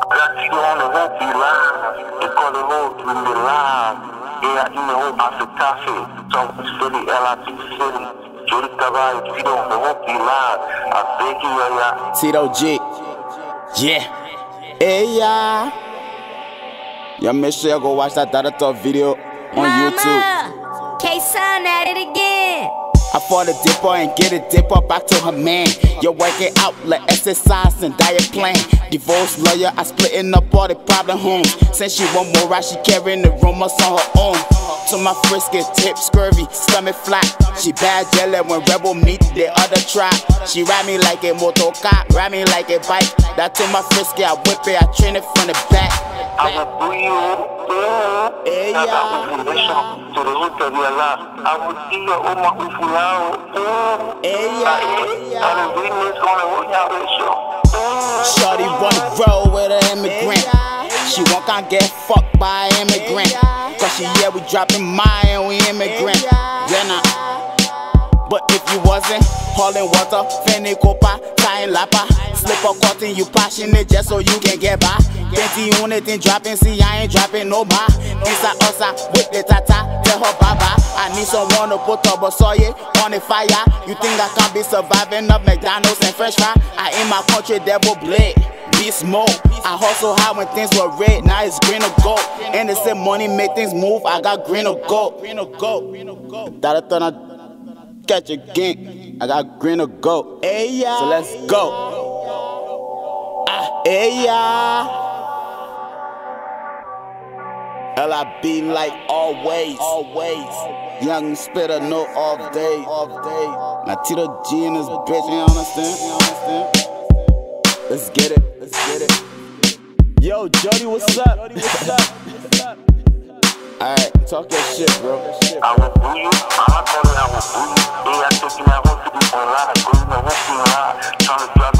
Já tirou no roupa lá, e quando eu vou me lá, e a minha roupa se café, só se ela se feliz. Juri trabalho, tirou no roupa lá, a pegue lá. Tito G, yeah, hey yeah. Y'all make sure y'all go watch that Dada Talk video on YouTube. K-Sun at it again. I fought a dipper and get a dipper back to her man. You're working out like exercise and diet plan. Divorce lawyer, I splitting up all the problem homes. Since she want more right, she carrying the rumors on her own. To my frisky, tip scurvy, stomach flat. She bad jelly when rebel meet the other tribe. She ride me like a motor car, ride me like a bike. That to my frisky, I whip it, I train it from the back. I will do you, hey, I will do to the root of your life. I will see your Oma Ufulao. Hey, I will bring this on the road now with you. Shorty wanna roll with an immigrant. She won't can't get fucked by an immigrant. Cause she yeah, we dropping mine and we immigrant. Yeah, nah. But if you wasn't hauling water, fanny copa, tying lapa, slip a cotton, you passionate just so you can get by. Plenty on it, then dropping, see I ain't dropping no bar. Inside us, with the tata, tell her bye-bye. I need someone to put up a soy on the fire. You think I can't be surviving up McDonald's and French fry? I in my country, devil blade, beast mode. I hustle hard when things were red, now it's green or gold. And they say money make things move, I got green or gold. That I catch a gang, I got green or gold. Hey, yeah. So let's go. Hey, yeah. L.I.B. like always. Young spitter, no off day. Now Tito G in this bitch, you understand? Let's get it. Yo, Jody, what's up? Alright, talk your shit, bro. I will do you, I will do you. I will do you. I took you out to the online, I go in the whole thing, trying to